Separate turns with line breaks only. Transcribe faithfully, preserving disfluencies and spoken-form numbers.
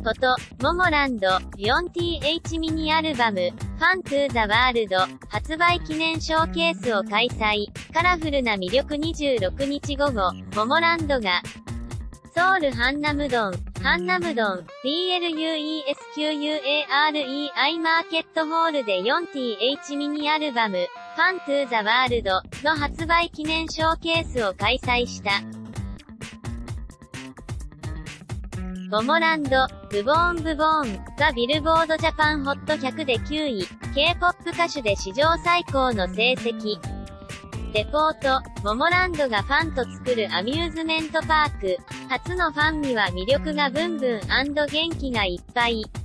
こと、モモランド、よんティーエイチ ミニアルバム、ファントゥーザワールド、発売記念ショーケースを開催。カラフルな魅力にじゅうろくにちごご、モモランドが、ソウルハンナムドン、ハンナムドン、ピーエルユーイーエスキューユーエーアールイーアイ マーケットホールで よんティーエイチ ミニアルバム、ファントゥーザワールドの発売記念ショーケースを開催した。モモランド、ブボーンブボーンがビルボードジャパンホットひゃくできゅうい、K-ポップ 歌手で史上最高の成績。レポート、モモランドがファンと作るアミューズメントパーク。初のファンには魅力がブンブン&元気がいっぱい。